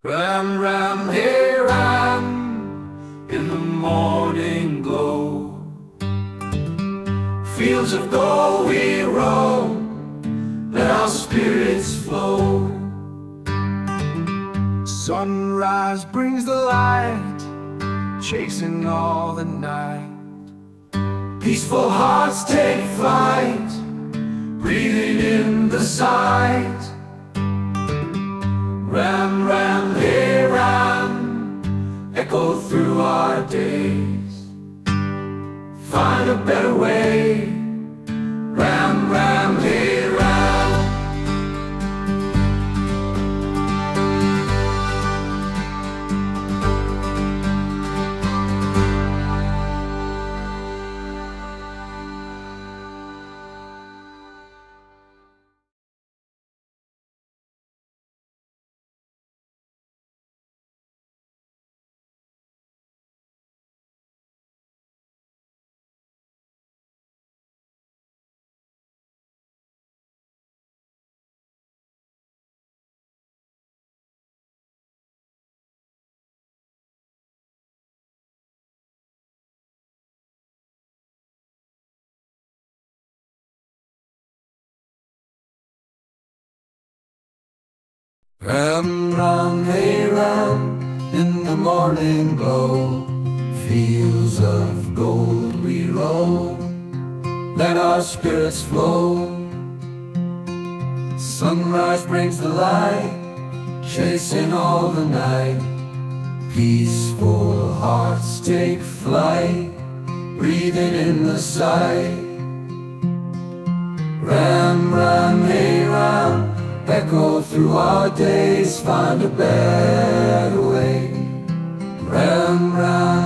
Ram, ram, hey ram, in the morning glow. Fields of gold we roam, let our spirits flow. Sunrise brings the light, chasing all the night. Peaceful hearts take flight, breathing in the sight. Ram, ram, hey ram, echo through our days. Find a better way. Ram, ram, hey ram. Ram, ram, hey ram, in the morning glow. Fields of gold we roam, let our spirits flow. Sunrise brings the light, chasing all the night. Peaceful hearts take flight, breathing in the sight. Ram, ram, hey ram, echo through our days, find a better way. Ram, ram.